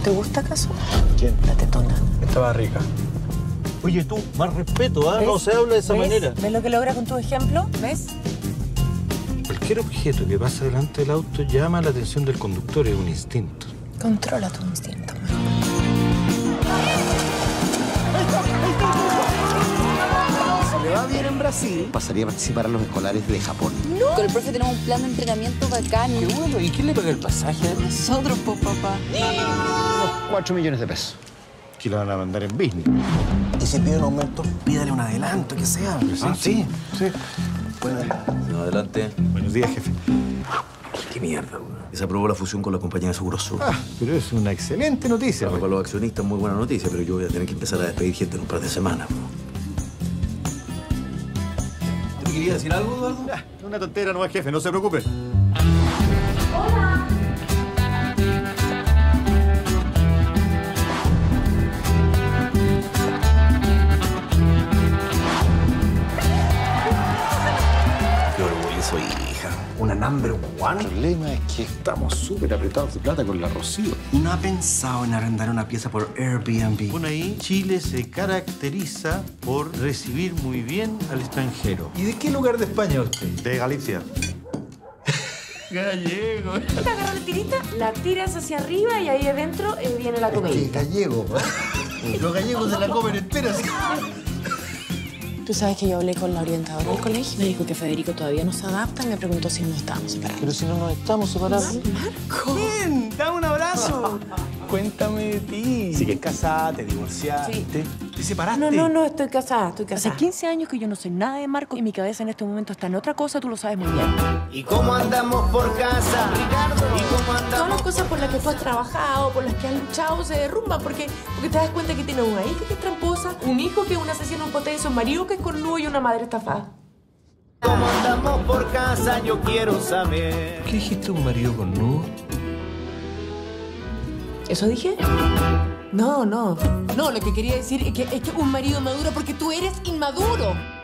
¿Te gusta acaso? ¿Quién? La tetona. Estaba rica. Oye, tú, más respeto, ¿ah? No se habla de esa manera. ¿Ves lo que logra con tu ejemplo? ¿Ves? Cualquier objeto que pasa delante del auto llama la atención del conductor, es un instinto. Controla tu instinto, mejor. Si le va bien en Brasil, pasaría a participar a los escolares de Japón. ¡No! Con el profe tenemos un plan de entrenamiento bacán. Qué bueno, ¿y quién le paga el pasaje? Nosotros, pues, papá. Unos 4 millones de pesos. Que lo van a mandar en business. Y si pide un aumento, pídale un adelanto, que sea. Sí. Bueno, No, adelante. Buenos días, jefe. Qué mierda, weón. Se aprobó la fusión con la compañía de Seguros Sur. Pero es una excelente noticia. Para los accionistas, muy buena noticia, pero yo voy a tener que empezar a despedir gente en un par de semanas. ¿Tú me querías decir algo, Eduardo? Una tontera nomás, jefe, no se preocupe. Qué orgulloso, hija. una number one. El problema es que estamos súper apretados de plata con la Rocío. ¿No ha pensado en arrendar una pieza por Airbnb? Bueno, ahí Chile se caracteriza por recibir muy bien al extranjero. ¿Y de qué lugar de España usted? De Galicia. Gallego. Te agarras la tirita, la tiras hacia arriba y ahí adentro viene la comida. Gallego. Los gallegos se la comen entera. Tú sabes que yo hablé con la orientadora del colegio. Me dijo que Federico todavía no se adapta y me preguntó si nos estábamos separados. Pero si no nos estamos separados. Marco. ¡Ven! ¡Dame un abrazo! Cuéntame de ti. ¿Sigues casada? ¿Te divorciaste? Sí. ¿Te separaste? No, estoy casada, Hace 15 años que yo no sé nada de Marco y mi cabeza en este momento está en otra cosa, tú lo sabes muy bien. ¿Y cómo andamos por casa, Ricardo? ¿Y cómo Todas andamos? las cosas por las que tú has trabajado, por las que has luchado, se derrumban porque te das cuenta que tienes una hija que es tramposa, un hijo que es un asesino en potencia, un marido que es cornudo y una madre estafada. ¿Cómo andamos por casa? Yo quiero saber. ¿Qué dijiste, un marido cornudo? ¿Eso dije? No, lo que quería decir es que un marido maduro porque tú eres inmaduro.